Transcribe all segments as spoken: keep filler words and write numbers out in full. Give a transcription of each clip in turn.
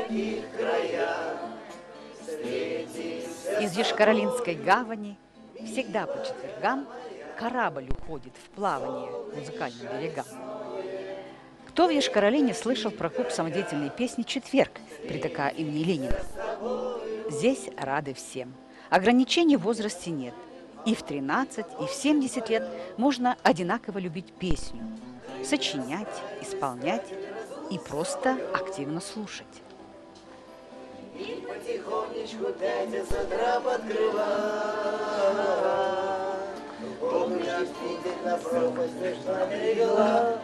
Из Йошкар-Олинской гавани всегда по четвергам корабль уходит в плавание к музыкальным берегам. Кто в Йошкар-Олине слышал про клуб самодеятельной песни «Четверг» при ТК имени Ленина? Здесь рады всем. Ограничений в возрасте нет. И в тринадцать, и в семьдесят лет можно одинаково любить песню, сочинять, исполнять и просто активно слушать. И потихонечку дядя с утра подкрывал. Помнишь, видеть на пропасть пришла берегла.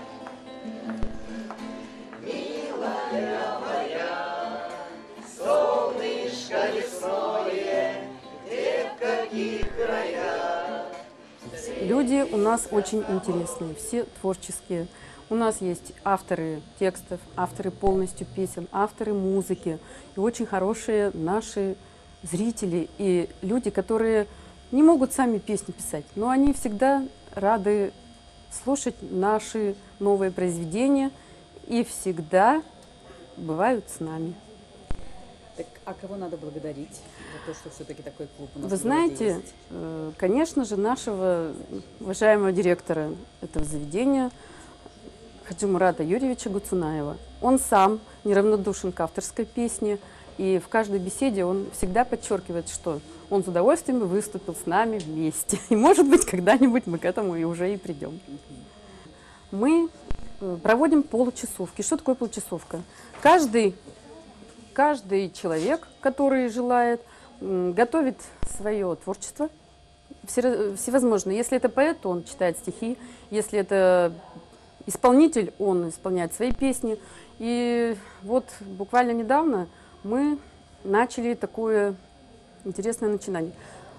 Милая моя, солнышко лесное, где в каких краях? Люди у нас очень интересные, все творческие. У нас есть авторы текстов, авторы полностью песен, авторы музыки. И очень хорошие наши зрители и люди, которые не могут сами песни писать, но они всегда рады слушать наши новые произведения и всегда бывают с нами. Так, а кого надо благодарить за то, что все-таки такой клуб у нас? Вы знаете, есть? Конечно же, нашего уважаемого директора этого заведения, Хаджи Мурата Юрьевича Гуцунаева. Он сам неравнодушен к авторской песне, и в каждой беседе он всегда подчеркивает, что он с удовольствием выступил с нами вместе. И, может быть, когда-нибудь мы к этому и уже и придем. Мы проводим получасовки. Что такое получасовка? Каждый, каждый человек, который желает, готовит свое творчество, всевозможное. Если это поэт, то он читает стихи. Если это исполнитель, он исполняет свои песни. И вот буквально недавно мы начали такое интересное начинание.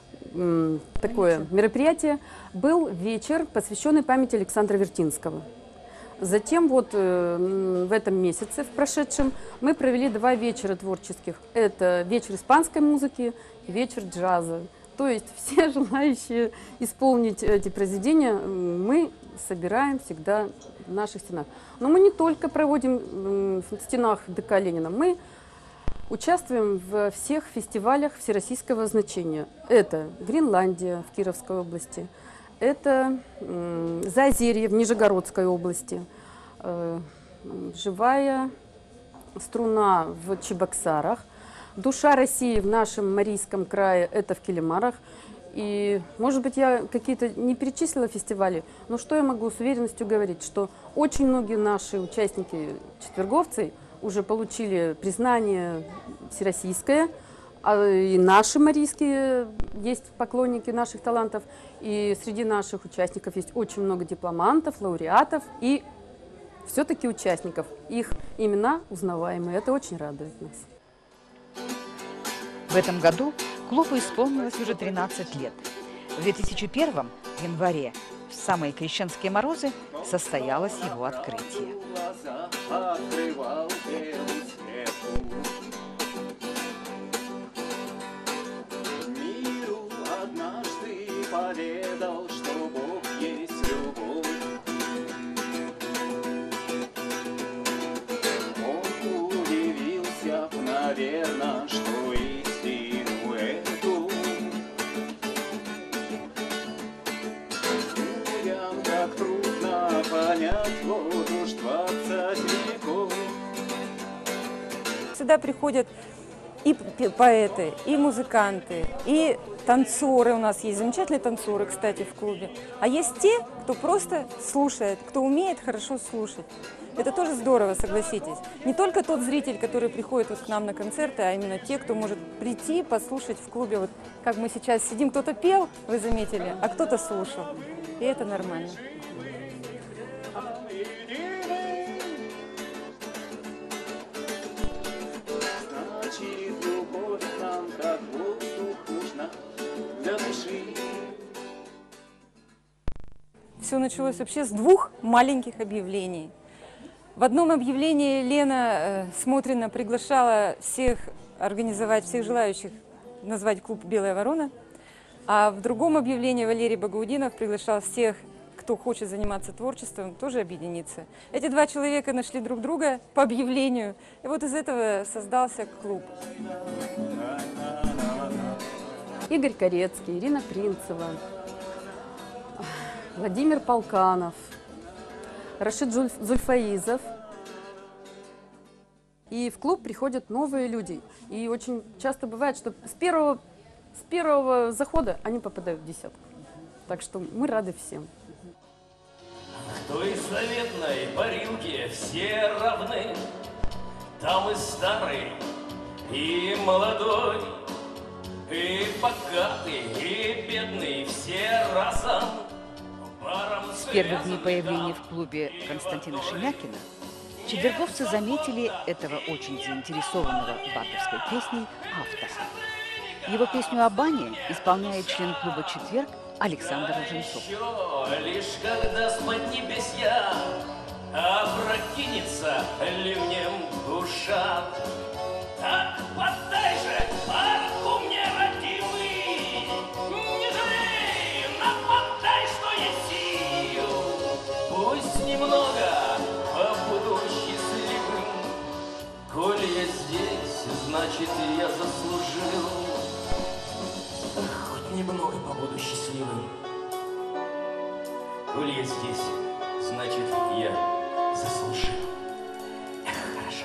Такое мероприятие. Был вечер, посвященный памяти Александра Вертинского. Затем вот э, в этом месяце, в прошедшем, мы провели два вечера творческих. Это вечер испанской музыки и вечер джаза. То есть все желающие исполнить эти произведения мы собираем всегда в наших стенах. Но мы не только проводим в стенах ДК Ленина, мы участвуем в всех фестивалях всероссийского значения. Это Гренландия в Кировской области, это Заозерье в Нижегородской области, живая струна в Чебоксарах, душа России в нашем Марийском крае, это в Килимарах. И, может быть, я какие-то не перечислила фестивали, но что я могу с уверенностью говорить, что очень многие наши участники, четверговцы, уже получили признание всероссийское, а и наши марийские есть поклонники наших талантов, и среди наших участников есть очень много дипломантов, лауреатов и все-таки участников. Их имена узнаваемые, это очень радует нас. В этом году клубу исполнилось уже тринадцать лет. В две тысячи первом, в январе, в самые крещенские морозы, состоялось его открытие. Миру однажды поведал, что Бог есть любовь. Он удивился, наверное, что истину эту людям так трудно понять, вот уж двадцать веков. Сюда приходят и поэты, и музыканты, и танцоры. У нас есть замечательные танцоры, кстати, в клубе. А есть те, кто просто слушает, кто умеет хорошо слушать. Это тоже здорово, согласитесь. Не только тот зритель, который приходит вот к нам на концерты, а именно те, кто может прийти, послушать в клубе. Вот как мы сейчас сидим, кто-то пел, вы заметили, а кто-то слушал. И это нормально. Все началось вообще с двух маленьких объявлений. В одном объявлении Лена э, Смотрина приглашала всех организовать, всех желающих назвать клуб «Белая ворона», а в другом объявлении Валерий Багаудинов приглашал всех кто хочет заниматься творчеством, тоже объединиться. Эти два человека нашли друг друга по объявлению, и вот из этого создался клуб. Игорь Корецкий, Ирина Принцева, Владимир Полканов, Рашид Зульф- Зульфаизов. И в клуб приходят новые люди. И очень часто бывает, что с первого, с первого захода они попадают в десятку. Так что мы рады всем. В той заветной парилке все равны, там и старый, и молодой, и богатый, и бедный, все разом. С первых дней появления в клубе Константина Шемякина четверговцы заметили этого очень заинтересованного бардовской песней автора. Его песню о бане исполняет член клуба «Четверг» Александр Роженцов. Лишь когда с поднебесья опрокинется ливнем душа, так подай же парку мне, родимый, не жалей, нападай, что есть сил. Пусть немного побуду счастливым, коль я здесь, значит, я заслужил. Хоть немного побуду счастливым, коль я здесь, значит, я заслужил. Эх, хороша.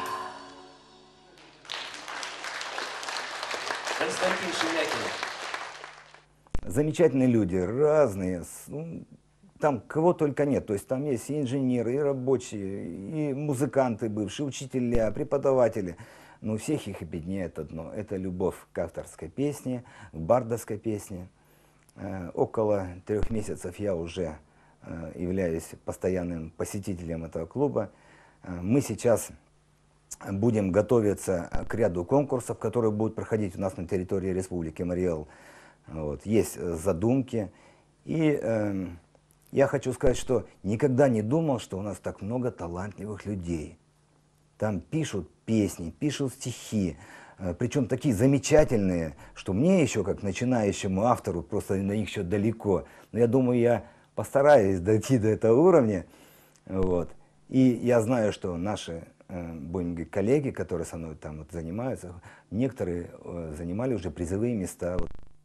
Константин Шемякин. Замечательные люди, разные. Ну, там кого только нет. То есть там есть и инженеры, и рабочие, и музыканты бывшие, учителя, преподаватели. Но всех их объединяет одно. Это любовь к авторской песне, к бардовской песне. Э, около трех месяцев я уже э, являюсь постоянным посетителем этого клуба. Э, мы сейчас будем готовиться к ряду конкурсов, которые будут проходить у нас на территории Республики Марий-Эл. Вот. Есть задумки. И э, я хочу сказать, что никогда не думал, что у нас так много талантливых людей. Там пишут песни, пишут стихи, э, причем такие замечательные, что мне еще, как начинающему автору, просто на них еще далеко. Но я думаю, я постараюсь дойти до этого уровня. Вот. И я знаю, что наши э, будем говорить, коллеги, которые со мной там вот занимаются, некоторые э, занимали уже призовые места.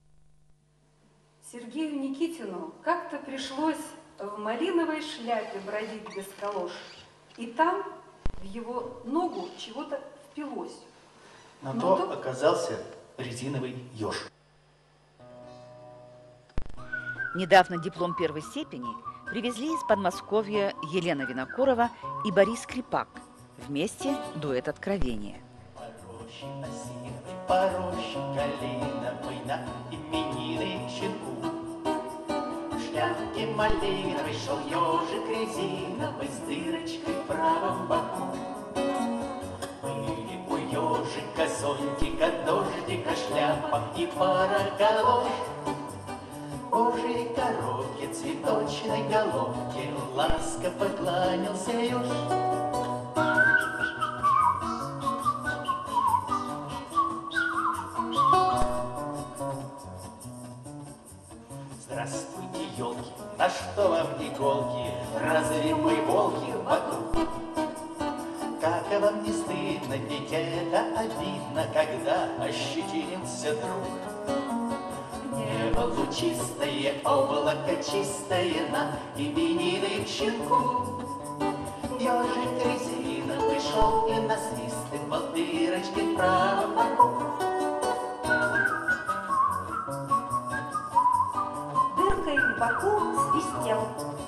Сергею Никитину как-то пришлось в малиновой шляпе бродить без калош. И там в его ногу чего-то впилось. На Но то то- оказался резиновый еж. Недавно диплом первой степени привезли из Подмосковья Елена Винокурова и Борис Скрипак. Вместе дуэт «Откровение». Порощи осиновой, порощи калиновой, на именины щенку. В шляпке малиновой шел ежик резиновый с дырочкой в правом боку. Были у ежика зонтика, дождика, шляпа и пара галош. Божьей коровке, цветочной головке ласково кланялся еж. Здравствуйте, елки, на что вам иголки? Разве мы волки вокруг? Как вам не стыдно, ведь это обидно, когда ощетинился друг. Небо лучистое, облако чистое на именины к щенку. Ежик резиновый шел и насвистывал дырочки в правом боку. Дыркой в боку свистел.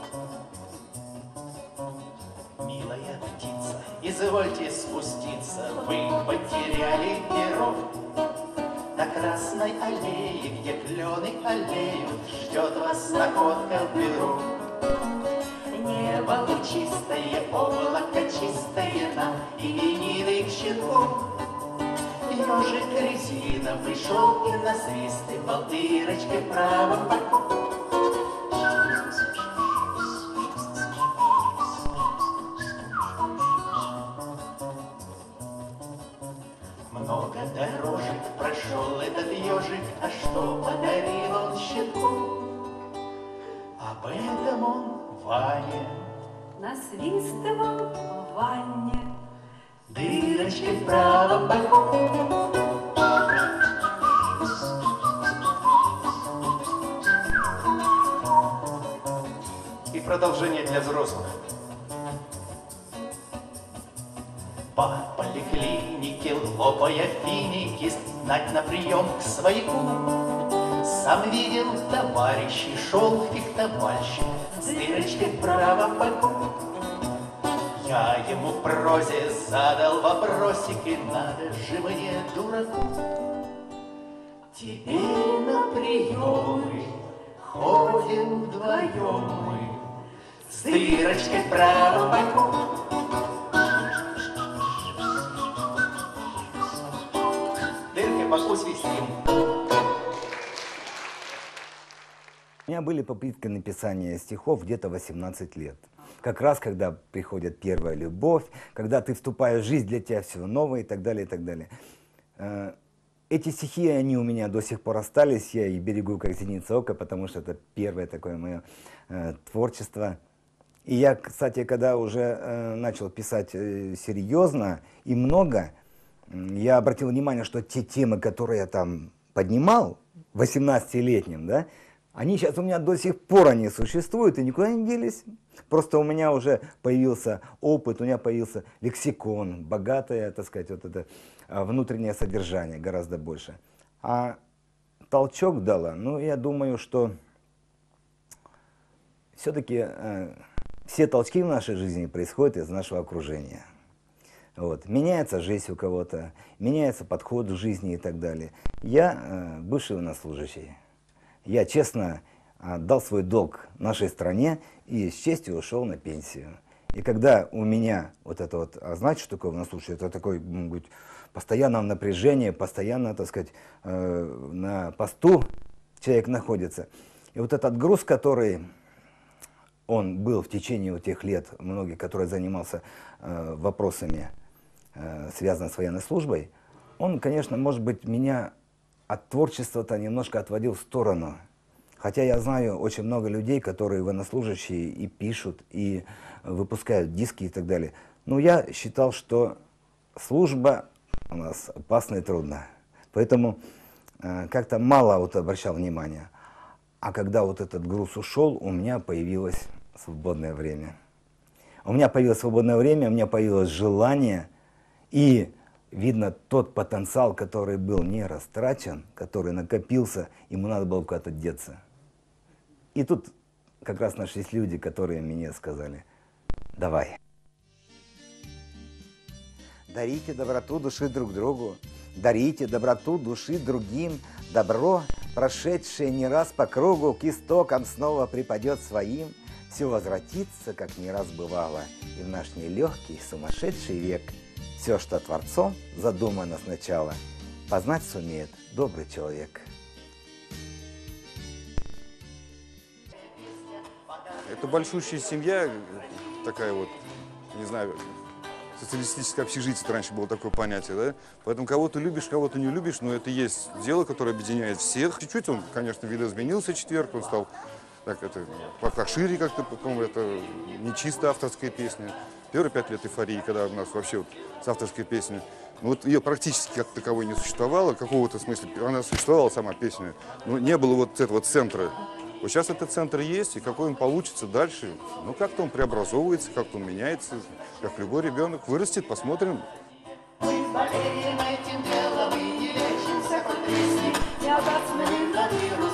Милая птица, извольте спуститься, вы потеряли перо. На красной аллее, где клены аллеют, ждет вас находка в бюро. Небо лучистое, облако чистое на именины к щенку. Ежик резиновый шел и насвистывал дырочкой в правом боку. Много дорожек прошел этот ежик, а что подарил он щенку? Об этом он Ваня, насвистывал в ванне. дырочки в правом боку. И продолжение для взрослых. По поликлинике, лопая финики, знать на прием к свояку. Сам видел, товарищей шел фехтовальщик с дырочкой в правом боку. Я ему в прозе задал вопросик, и надо же мне, дураку. Теперь на приемы ходим вдвоем мы с дырочкой в правом боку. Дыркой боку свистим. У меня были попытки написания стихов где-то восемнадцать лет. Как раз, когда приходит первая любовь, когда ты вступаешь в жизнь, для тебя все новое и так далее, и так далее. Эти стихи, они у меня до сих пор остались, я их берегу как зеницу ока, потому что это первое такое мое э, творчество. И я, кстати, когда уже э, начал писать э, серьезно и много, я обратил внимание, что те темы, которые я там поднимал, восемнадцатилетним, да, они сейчас у меня до сих пор они существуют и никуда не делись. Просто у меня уже появился опыт, у меня появился лексикон, богатое, так сказать, вот это внутреннее содержание гораздо больше. А толчок дала, ну, я думаю, что все-таки э, все толчки в нашей жизни происходят из нашего окружения. Вот. Меняется жизнь у кого-то, меняется подход к жизни и так далее. Я э, бывший военнослужащий. Я честно отдал свой долг нашей стране и с честью ушел на пенсию. И когда у меня вот это вот, а знаете, что такое военнослужащий? Это такой, может, постоянно в напряжении, постоянно, так сказать, э, на посту человек находится. И вот этот груз, который он был в течение вот тех лет, многих, который занимался э, вопросами, э, связанными с военной службой, он, конечно, может быть, меня от творчества-то немножко отводил в сторону. Хотя я знаю очень много людей, которые военнослужащие и пишут, и выпускают диски и так далее. Но я считал, что служба у нас опасна и трудна. Поэтому э, как-то мало вот обращал внимания. А когда вот этот груз ушел, у меня появилось свободное время. У меня появилось свободное время, у меня появилось желание, и видно тот потенциал, который был не растрачен, который накопился, ему надо было куда-то деться. И тут как раз нашлись люди, которые мне сказали: давай. Дарите доброту души друг другу, дарите доброту души другим. Добро, прошедшее не раз по кругу, к истокам снова припадет своим. Все возвратится, как не раз бывало, и в наш нелегкий сумасшедший век все, что Творцом задумано сначала, познать сумеет добрый человек. Это большущая семья, такая вот, не знаю, социалистическое общежитие, раньше было такое понятие, да? Поэтому кого-то любишь, кого-то не любишь, но это есть дело, которое объединяет всех. Чуть-чуть он, конечно, видоизменился четверг, он стал так, это, пошире как-то, по-моему, это не чисто авторская песня. Первые пять лет эйфории, когда у нас вообще вот с авторской песней, ну, вот ее практически как таковой не существовало, какого-то смысла, она существовала, сама песня, но не было вот этого центра. Вот сейчас этот центр есть, и какой он получится дальше, ну, как-то он преобразовывается, как-то он меняется, как любой ребенок вырастет, посмотрим. Мы болеем этим делом и не лечимся, хоть песни, не обосмели на вирус.